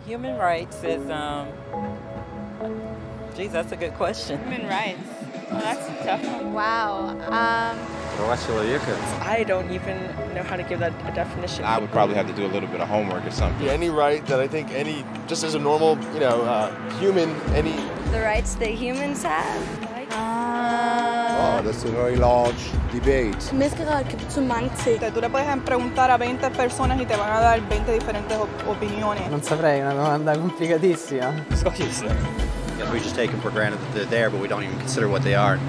Human rights is, geez, that's a good question. Human rights. Well, that's a tough one. Wow. I don't even know how to give that a definition. I would probably have to do a little bit of homework or something. Any right that I think just as a normal, human, any... The rights that humans have? Oh, that's a very large debate. Menneskeret kan betyde mange ting. Tú le puedes preguntar a 20 personas y te van a dar 20 diferentes opiniones. Non saprei, una domanda complicatissima. We just take them for granted that they're there, but we don't even consider what they are.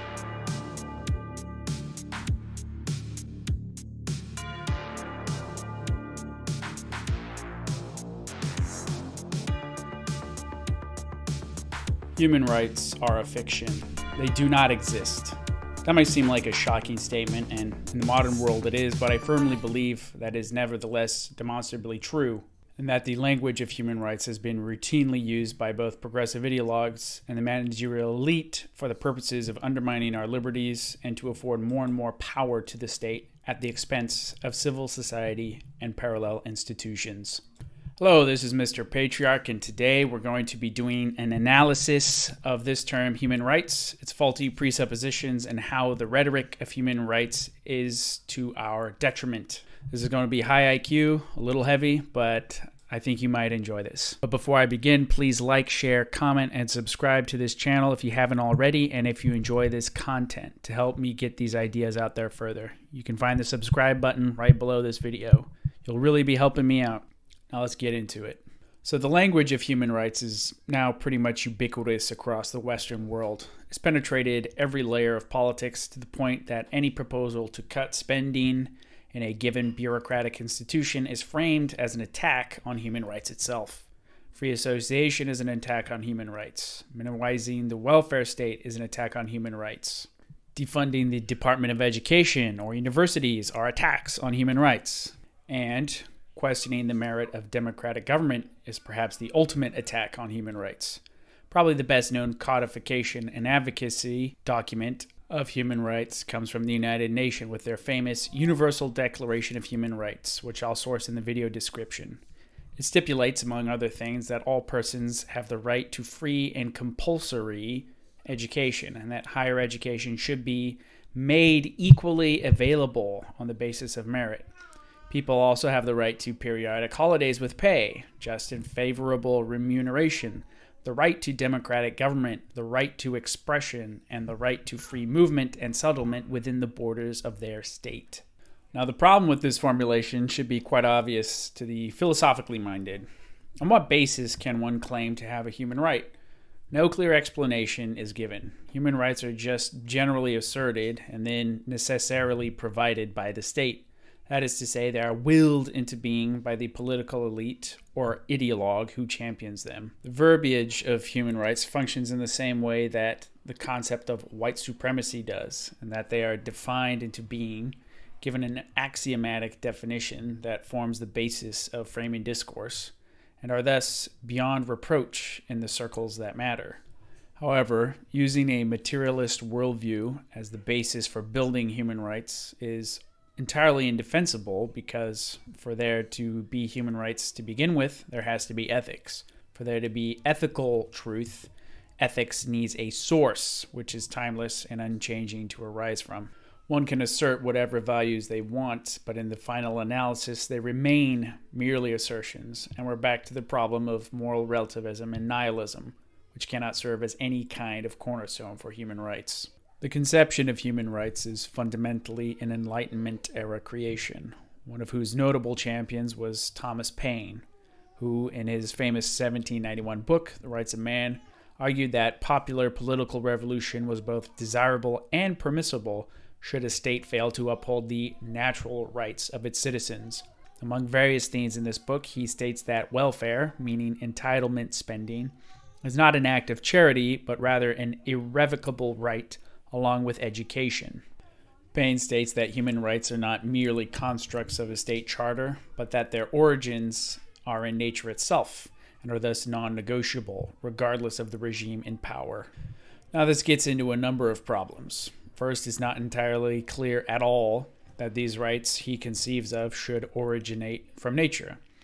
Human rights are a fiction. They do not exist. That might seem like a shocking statement, and in the modern world it is, but I firmly believe that is nevertheless demonstrably true, and that the language of human rights has been routinely used by both progressive ideologues and the managerial elite for the purposes of undermining our liberties and to afford more and more power to the state at the expense of civil society and parallel institutions. Hello, this is Mr. Patriarch, and today we're going to be doing an analysis of this term, human rights, its faulty presuppositions, and how the rhetoric of human rights is to our detriment. This is going to be high IQ, a little heavy, but I think you might enjoy this. But before I begin, please like, share, comment, and subscribe to this channel if you haven't already, and if you enjoy this content to help me get these ideas out there further. You can find the subscribe button right below this video. You'll really be helping me out. Now let's get into it. So the language of human rights is now pretty much ubiquitous across the Western world. It's penetrated every layer of politics to the point that any proposal to cut spending in a given bureaucratic institution is framed as an attack on human rights itself. Free association is an attack on human rights. Minimizing the welfare state is an attack on human rights. Defunding the Department of Education or universities are attacks on human rights. And questioning the merit of democratic government is perhaps the ultimate attack on human rights. Probably the best known codification and advocacy document of human rights comes from the United Nations with their famous Universal Declaration of Human Rights, which I'll source in the video description. It stipulates, among other things, that all persons have the right to free and compulsory education, and that higher education should be made equally available on the basis of merit. People also have the right to periodic holidays with pay, just and favorable remuneration, the right to democratic government, the right to expression, and the right to free movement and settlement within the borders of their state. Now, the problem with this formulation should be quite obvious to the philosophically minded. On what basis can one claim to have a human right? No clear explanation is given. Human rights are just generally asserted and then necessarily provided by the state. That is to say, they are willed into being by the political elite or ideologue who champions them. The verbiage of human rights functions in the same way that the concept of white supremacy does, and that they are defined into being, given an axiomatic definition that forms the basis of framing discourse, and are thus beyond reproach in the circles that matter. However, using a materialist worldview as the basis for building human rights is entirely indefensible, because for there to be human rights to begin with, there has to be ethics. For there to be ethical truth, ethics needs a source, which is timeless and unchanging to arise from. One can assert whatever values they want, but in the final analysis, they remain merely assertions, and we're back to the problem of moral relativism and nihilism, which cannot serve as any kind of cornerstone for human rights. The conception of human rights is fundamentally an Enlightenment-era creation, one of whose notable champions was Thomas Paine, who, in his famous 1791 book, The Rights of Man, argued that popular political revolution was both desirable and permissible should a state fail to uphold the natural rights of its citizens. Among various themes in this book, he states that welfare, meaning entitlement spending, is not an act of charity, but rather an irrevocable right along with education. Paine states that human rights are not merely constructs of a state charter, but that their origins are in nature itself, and are thus non-negotiable, regardless of the regime in power. Now this gets into a number of problems. First, it's not entirely clear at all that these rights he conceives of should originate from nature.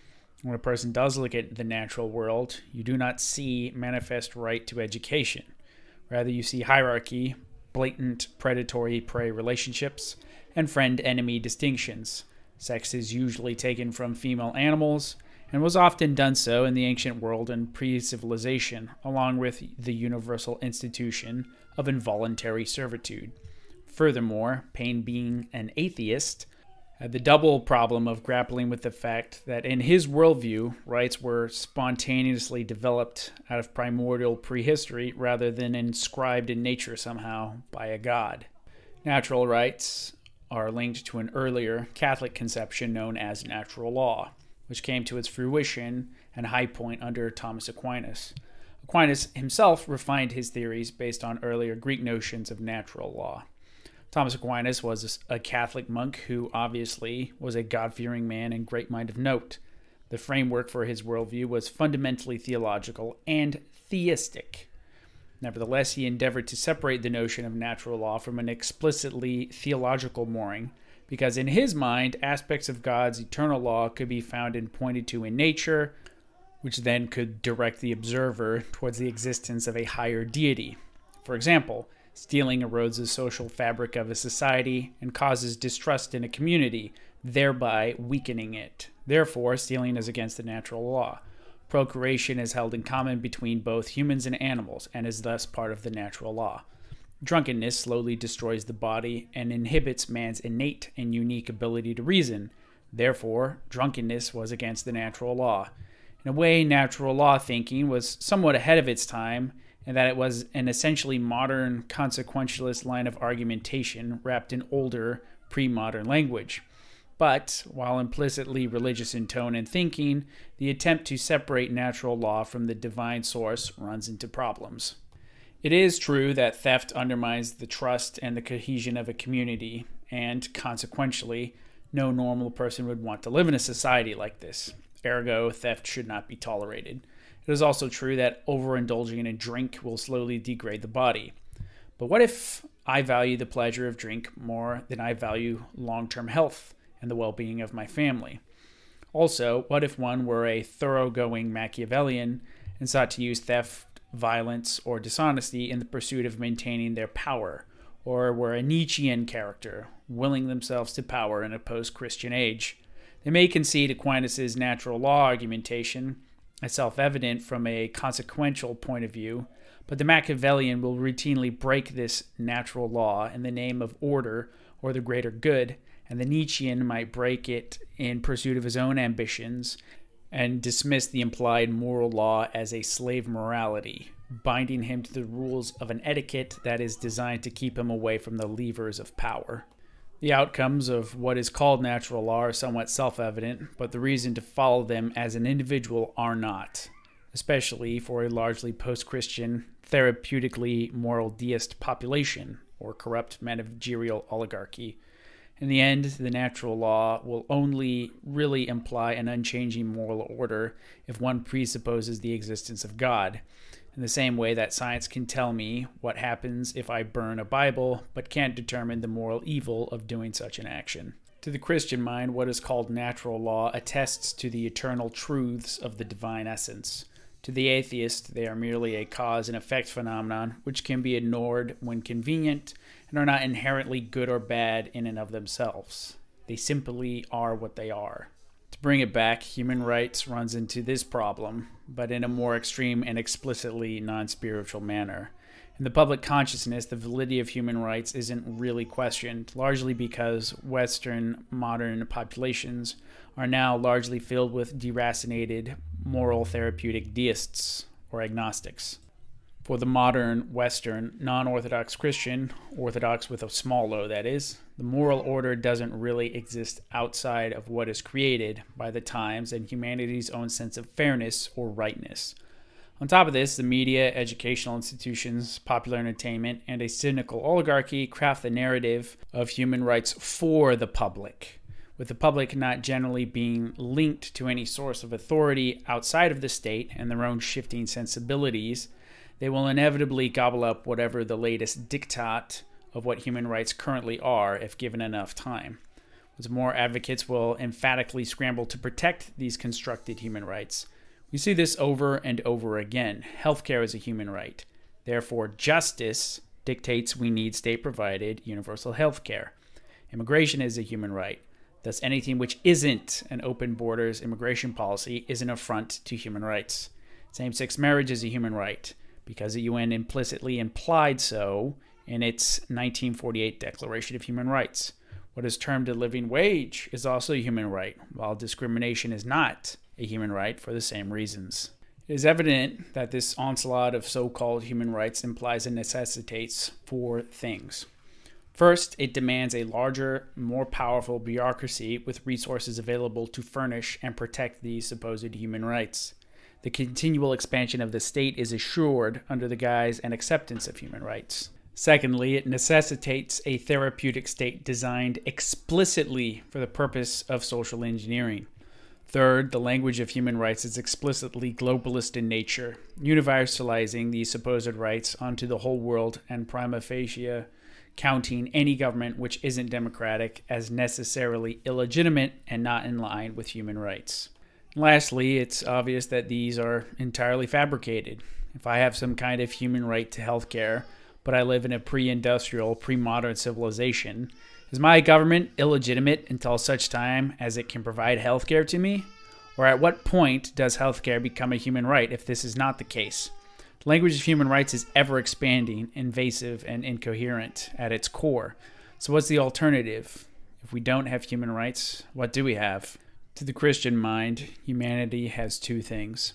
When a person does look at the natural world, you do not see manifest right to education. Rather, you see hierarchy, blatant predatory-prey relationships, and friend-enemy distinctions. Sex is usually taken from female animals, and was often done so in the ancient world and pre-civilization, along with the universal institution of involuntary servitude. Furthermore, Paine, being an atheist, had the double problem of grappling with the fact that in his worldview, rights were spontaneously developed out of primordial prehistory rather than inscribed in nature somehow by a god. Natural rights are linked to an earlier Catholic conception known as natural law, which came to its fruition and high point under Thomas Aquinas. Aquinas himself refined his theories based on earlier Greek notions of natural law. Thomas Aquinas was a Catholic monk who obviously was a God-fearing man and great mind of note. The framework for his worldview was fundamentally theological and theistic. Nevertheless, he endeavored to separate the notion of natural law from an explicitly theological mooring, because in his mind, aspects of God's eternal law could be found and pointed to in nature, which then could direct the observer towards the existence of a higher deity. For example, stealing erodes the social fabric of a society and causes distrust in a community, thereby weakening it. Therefore, stealing is against the natural law. Procreation is held in common between both humans and animals, and is thus part of the natural law. Drunkenness slowly destroys the body and inhibits man's innate and unique ability to reason. Therefore, drunkenness was against the natural law. In a way, natural law thinking was somewhat ahead of its time, and that it was an essentially modern consequentialist line of argumentation wrapped in older, pre-modern language. But, while implicitly religious in tone and thinking, the attempt to separate natural law from the divine source runs into problems. It is true that theft undermines the trust and the cohesion of a community, and, consequentially, no normal person would want to live in a society like this. Ergo, theft should not be tolerated. It is also true that overindulging in a drink will slowly degrade the body. But what if I value the pleasure of drink more than I value long-term health and the well-being of my family? Also, what if one were a thoroughgoing Machiavellian and sought to use theft, violence, or dishonesty in the pursuit of maintaining their power, or were a Nietzschean character, willing themselves to power in a post-Christian age? They may concede Aquinas' natural law argumentation as self-evident from a consequential point of view, but the Machiavellian will routinely break this natural law in the name of order or the greater good, and the Nietzschean might break it in pursuit of his own ambitions and dismiss the implied moral law as a slave morality, binding him to the rules of an etiquette that is designed to keep him away from the levers of power. The outcomes of what is called natural law are somewhat self-evident, but the reason to follow them as an individual are not, especially for a largely post-Christian, therapeutically moral deist population, or corrupt managerial oligarchy. In the end, the natural law will only really imply an unchanging moral order if one presupposes the existence of God, in the same way that science can tell me what happens if I burn a Bible, but can't determine the moral evil of doing such an action. To the Christian mind, what is called natural law attests to the eternal truths of the divine essence. To the atheist, they are merely a cause and effect phenomenon which can be ignored when convenient and are not inherently good or bad in and of themselves. They simply are what they are. To bring it back, human rights runs into this problem, but in a more extreme and explicitly non-spiritual manner. In the public consciousness, the validity of human rights isn't really questioned, largely because Western modern populations are now largely filled with deracinated, moral therapeutic deists or agnostics. For the modern Western non-Orthodox Christian, Orthodox with a small o that is, the moral order doesn't really exist outside of what is created by the times and humanity's own sense of fairness or rightness. On top of this, the media, educational institutions, popular entertainment, and a cynical oligarchy craft the narrative of human rights for the public, with the public not generally being linked to any source of authority outside of the state and their own shifting sensibilities. They will inevitably gobble up whatever the latest diktat of what human rights currently are if given enough time. What's more, advocates will emphatically scramble to protect these constructed human rights. We see this over and over again. Healthcare is a human right. Therefore, justice dictates we need state-provided universal healthcare. Immigration is a human right. Thus, anything which isn't an open borders immigration policy is an affront to human rights. Same-sex marriage is a human right, because the UN implicitly implied so in its 1948 Declaration of Human Rights. What is termed a living wage is also a human right, while discrimination is not a human right for the same reasons. It is evident that this onslaught of so-called human rights implies and necessitates four things. First, it demands a larger, more powerful bureaucracy with resources available to furnish and protect these supposed human rights. The continual expansion of the state is assured under the guise and acceptance of human rights. Secondly, it necessitates a therapeutic state designed explicitly for the purpose of social engineering. Third, the language of human rights is explicitly globalist in nature, universalizing these supposed rights onto the whole world and prima facie counting any government which isn't democratic as necessarily illegitimate and not in line with human rights. Lastly, it's obvious that these are entirely fabricated. If I have some kind of human right to healthcare, but I live in a pre-industrial, pre-modern civilization, is my government illegitimate until such time as it can provide healthcare to me? Or at what point does healthcare become a human right if this is not the case? The language of human rights is ever expanding, invasive, and incoherent at its core. So what's the alternative? If we don't have human rights, what do we have? To the Christian mind, humanity has two things.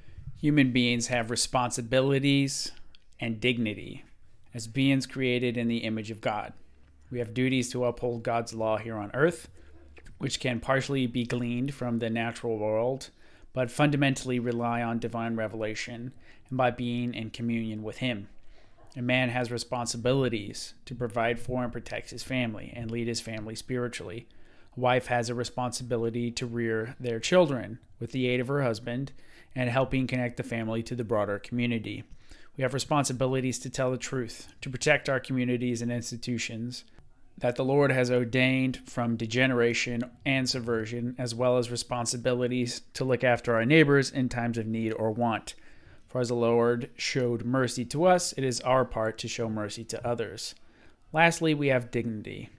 Human beings have responsibilities and dignity as beings created in the image of God. We have duties to uphold God's law here on earth, which can partially be gleaned from the natural world, but fundamentally rely on divine revelation and by being in communion with Him. A man has responsibilities to provide for and protect his family and lead his family spiritually. A wife has a responsibility to rear their children with the aid of her husband and helping connect the family to the broader community. We have responsibilities to tell the truth, to protect our communities and institutions that the Lord has ordained from degeneration and subversion, as well as responsibilities to look after our neighbors in times of need or want. For as the Lord showed mercy to us, it is our part to show mercy to others. Lastly, we have dignity.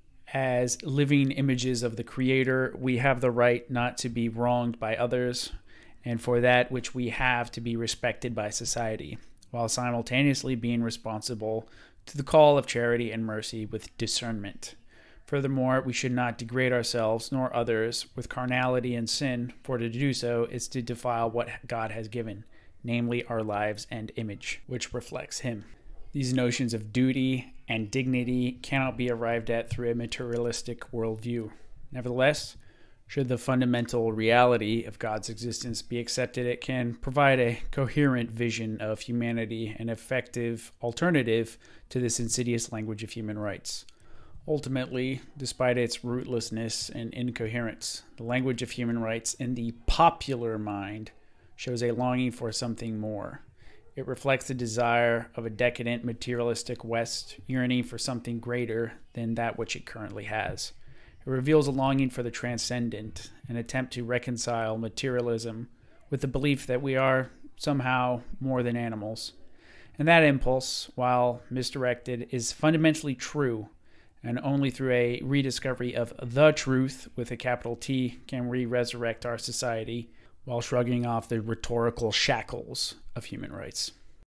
As living images of the Creator, we have the right not to be wronged by others, and for that which we have to be respected by society, while simultaneously being responsible to the call of charity and mercy with discernment. Furthermore, we should not degrade ourselves nor others with carnality and sin, for to do so is to defile what God has given, namely our lives and image, which reflects Him. These notions of duty and dignity cannot be arrived at through a materialistic worldview. Nevertheless, should the fundamental reality of God's existence be accepted, it can provide a coherent vision of humanity, an effective alternative to this insidious language of human rights. Ultimately, despite its rootlessness and incoherence, the language of human rights in the popular mind shows a longing for something more. It reflects the desire of a decadent, materialistic West yearning for something greater than that which it currently has. It reveals a longing for the transcendent, an attempt to reconcile materialism with the belief that we are somehow more than animals. And that impulse, while misdirected, is fundamentally true, and only through a rediscovery of the truth, with a capital T, can we resurrect our society while shrugging off the rhetorical shackles of human rights.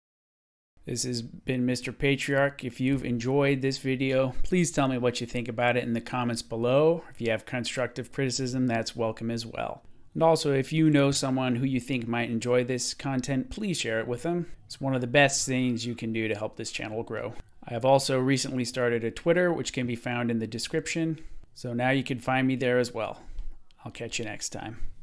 This has been Mr. Patriarch. If you've enjoyed this video, please tell me what you think about it in the comments below. If you have constructive criticism, that's welcome as well. And also, if you know someone who you think might enjoy this content, please share it with them. It's one of the best things you can do to help this channel grow. I have also recently started a Twitter, which can be found in the description. So now you can find me there as well. I'll catch you next time.